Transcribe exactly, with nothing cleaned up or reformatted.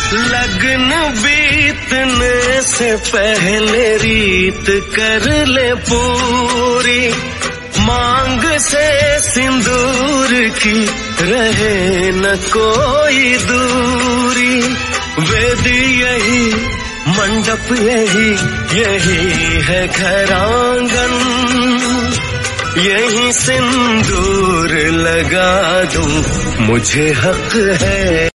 लगन बीतने से पहले रीत कर ले पूरी, मांग से सिंदूर की रहे न कोई दूरी। वेदी यही, मंडप यही, यही है घर आंगन, यही सिंदूर लगा दूं, मुझे हक है।